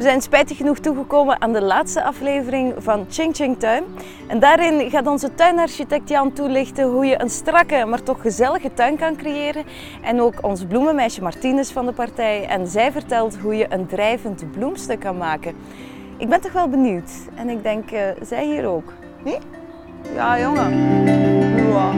zijn spijtig genoeg toegekomen aan de laatste aflevering van Ching Ching Tuin. En daarin gaat onze tuinarchitect Jan toelichten hoe je een strakke, maar toch gezellige tuin kan creëren. En ook ons bloemenmeisje Martine is van de partij en zij vertelt hoe je een drijvend bloemstuk kan maken. Ik ben toch wel benieuwd en ik denk zij hier ook. Nee? Ja, jongen. Ja.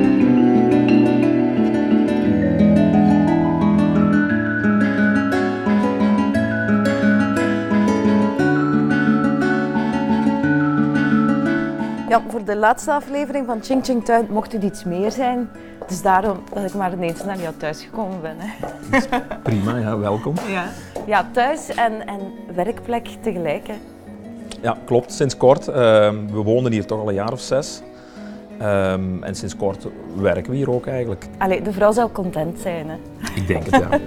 Ja, voor de laatste aflevering van Ching Ching Tuin mocht het iets meer zijn. Dus daarom dat ik maar ineens naar jou thuis gekomen ben. Hè. Prima, ja, welkom. Ja, thuis en werkplek tegelijk. Hè. Ja, klopt. Sinds kort. We woonden hier toch al een jaar of 6. En sinds kort werken we hier ook eigenlijk. Allee, de vrouw zal content zijn. Hè. Ik denk het, ja.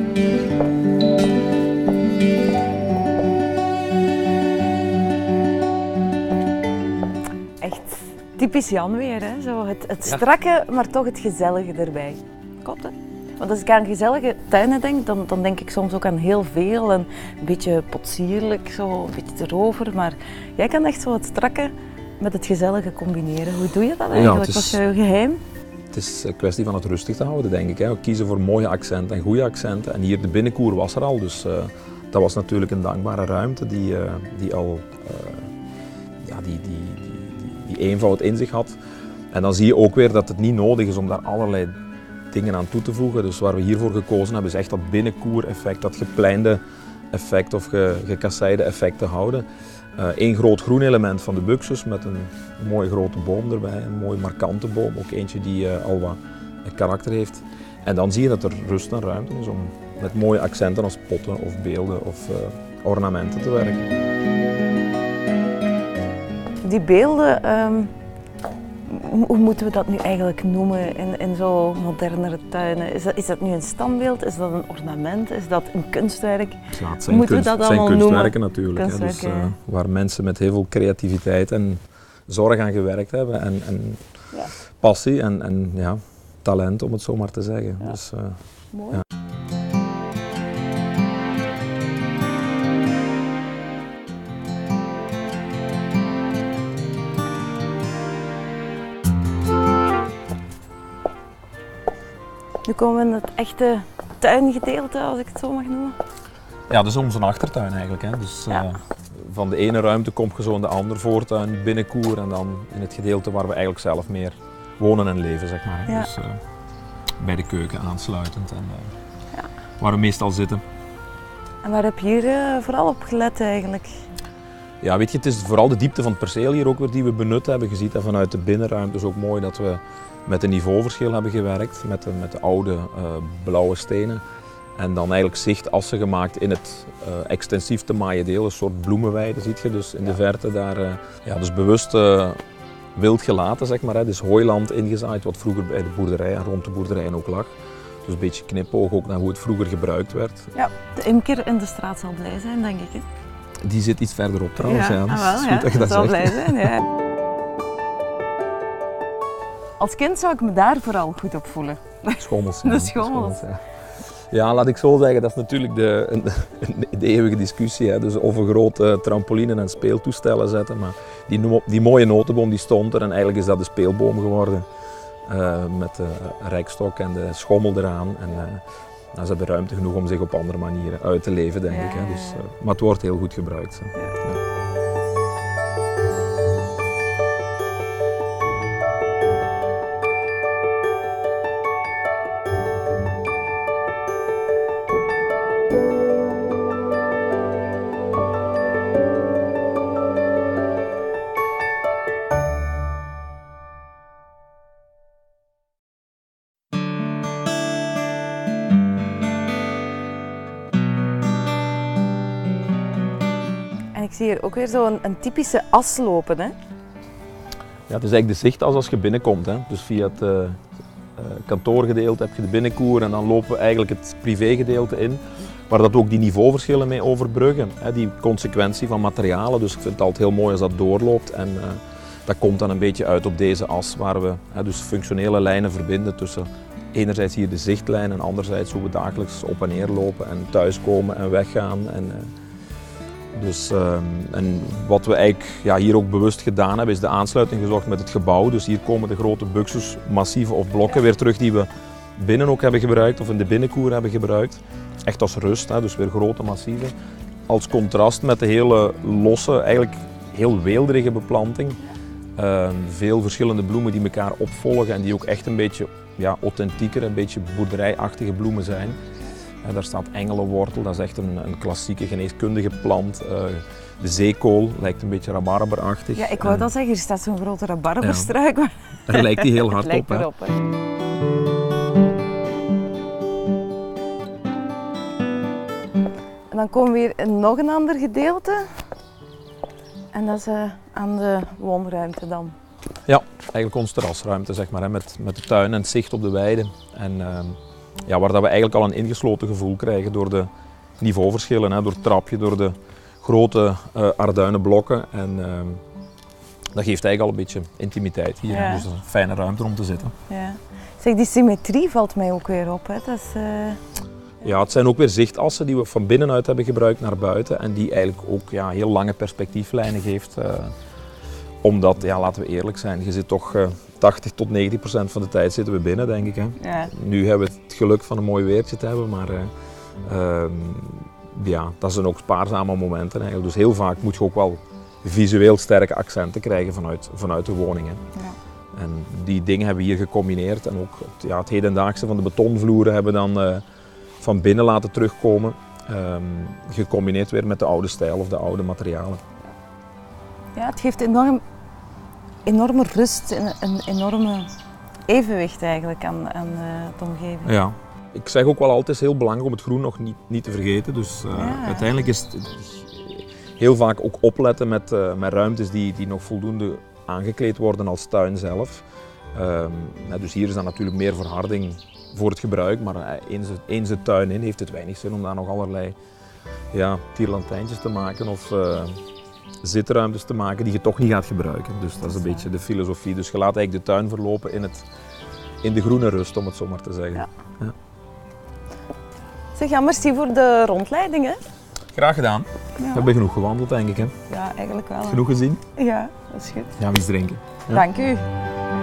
Echt typisch Jan weer, hè? Zo het strakke, maar toch het gezellige erbij. Klopt, hè? Want als ik aan gezellige tuinen denk, dan denk ik soms ook aan heel veel en een beetje potsierlijk, zo, een beetje erover. Maar jij kan echt zo het strakke met het gezellige combineren. Hoe doe je dat eigenlijk? Wat is jouw geheim? Het is een kwestie van het rustig te houden, denk ik. Hè. We kiezen voor mooie accenten en goede accenten. En hier de binnenkoer was er al, dus dat was natuurlijk een dankbare ruimte die al die eenvoud in zich had. En dan zie je ook weer dat het niet nodig is om daar allerlei dingen aan toe te voegen. Dus waar we hiervoor gekozen hebben is echt dat binnenkoer-effect, dat gepleinde effect of gekasseide effect te houden. Eén groot groen element van de buxus met een mooie grote boom erbij, een mooie markante boom, ook eentje die al wat karakter heeft. En dan zie je dat er rust en ruimte is om met mooie accenten als potten of beelden of ornamenten te werken. Die beelden, hoe moeten we dat nu eigenlijk noemen in zo modernere tuinen? Is dat nu een standbeeld? Is dat een ornament? Is dat een kunstwerk? Ja, het zijn, kunstwerken natuurlijk. Kunstwerken, hè, dus, waar mensen met heel veel creativiteit en zorg aan gewerkt hebben en passie en talent, om het zo maar te zeggen. Ja. Dus, mooi. Ja. Nu komen we in het echte tuingedeelte, als ik het zo mag noemen. Ja, dat is onze achtertuin eigenlijk. Hè. Dus, van de ene ruimte kom je zo in de andere voortuin, binnenkoer en dan in het gedeelte waar we eigenlijk zelf meer wonen en leven, zeg maar. Hè. Ja. Dus bij de keuken aansluitend en waar we meestal zitten. En waar heb je hier vooral op gelet eigenlijk? Ja, weet je, het is vooral de diepte van het perceel hier ook weer die we benut hebben. Je ziet dat vanuit de binnenruimte is ook mooi dat we met een niveauverschil hebben gewerkt, met de oude blauwe stenen. En dan eigenlijk zichtassen gemaakt in het extensief te maaien deel, een soort bloemenweide ziet je dus in de verte daar. Dus bewust wild gelaten, zeg maar. Hè. Dus hooiland ingezaaid, wat vroeger bij de boerderij en rond de boerderijen ook lag. Dus een beetje knipoog ook naar hoe het vroeger gebruikt werd. Ja, de imker in de straat zal blij zijn, denk ik. Hè? Die zit iets verderop trouwens. Ja. Dus wel, het is goed dat je dat zal zegt. blij zijn. Ja. Als kind zou ik me daar vooral goed op voelen. Schommels. De schommels. Ja, laat ik zo zeggen, dat is natuurlijk de eeuwige discussie. Hè. Dus of een grote trampoline en speeltoestellen zetten. Maar die mooie notenboom die stond er en eigenlijk is dat de speelboom geworden. Met de rekstok en de schommel eraan. En ze hebben ruimte genoeg om zich op andere manieren uit te leven, denk ik. Hè. Dus, maar het wordt heel goed gebruikt. Hè. Ja. En ik zie hier ook weer zo'n typische as lopen. Hè? Ja, het is eigenlijk de zichtas als je binnenkomt. Hè. Dus via het kantoorgedeelte heb je de binnenkoer en dan lopen we eigenlijk het privégedeelte in. Waar dat ook die niveauverschillen mee overbruggen. Hè. Die consequentie van materialen. Dus ik vind het altijd heel mooi als dat doorloopt. En dat komt dan een beetje uit op deze as waar we dus functionele lijnen verbinden tussen enerzijds hier de zichtlijn en anderzijds hoe we dagelijks op en neer lopen en thuiskomen en weggaan. En Dus, en wat we eigenlijk hier ook bewust gedaan hebben, is de aansluiting gezocht met het gebouw. Dus hier komen de grote buxusmassieven of blokken weer terug die we binnen ook hebben gebruikt of in de binnenkoer hebben gebruikt. Echt als rust, hè, dus weer grote massieven. Als contrast met de hele losse, eigenlijk heel weelderige beplanting. Veel verschillende bloemen die elkaar opvolgen en die ook echt een beetje authentieker, een beetje boerderijachtige bloemen zijn. Daar staat engelenwortel, dat is echt een klassieke geneeskundige plant. De zeekool lijkt een beetje rabarberachtig. Ja, ik wou dat zeggen, er staat zo'n grote rabarberstruik. Ja. Daar lijkt die heel hard lijkt op. Erop, hè. En dan komen we weer in nog een ander gedeelte. En dat is aan de woonruimte dan. Ja, eigenlijk onze terrasruimte, zeg maar, hè, met de tuin en het zicht op de weide. En waar dat we eigenlijk al een ingesloten gevoel krijgen door de niveauverschillen, hè, door het trapje, door de grote arduinen blokken. En dat geeft eigenlijk al een beetje intimiteit hier. Ja. Dus een fijne ruimte om te zitten. Ja. Zeg, die symmetrie valt mij ook weer op. Hè. Dat is, Ja, het zijn ook weer zichtassen die we van binnenuit hebben gebruikt naar buiten en die eigenlijk ook heel lange perspectieflijnen geeft. Omdat, laten we eerlijk zijn, je zit toch 80 tot 90% van de tijd zitten we binnen, denk ik. Hè. Ja. Nu hebben we het geluk van een mooi weertje te hebben, maar dat zijn ook spaarzame momenten eigenlijk. Dus heel vaak moet je ook wel visueel sterke accenten krijgen vanuit de woning. Hè. Ja. En die dingen hebben we hier gecombineerd en ook het hedendaagse van de betonvloeren hebben we dan van binnen laten terugkomen, gecombineerd weer met de oude stijl of de oude materialen. Ja, het geeft enorme rust en een enorme evenwicht eigenlijk aan de omgeving. Ja. Ik zeg ook wel altijd, heel belangrijk om het groen nog niet te vergeten. Dus uiteindelijk is het heel vaak ook opletten met ruimtes die nog voldoende aangekleed worden als tuin zelf. Dus hier is dan natuurlijk meer verharding voor het gebruik, maar eens de tuin in heeft het weinig zin om daar nog allerlei tierlantijntjes te maken of zitruimtes te maken die je toch niet gaat gebruiken. Dus dat is een beetje de filosofie. Dus je laat eigenlijk de tuin verlopen in de groene rust, om het zo maar te zeggen. Ja. Ja. Zeg, ja, merci voor de rondleiding. Hè? Graag gedaan. Ja. We hebben genoeg gewandeld, denk ik. Hè? Ja, eigenlijk wel. Hè. Genoeg gezien? Ja, dat is goed. Ja, we eens drinken. Ja. Dank u.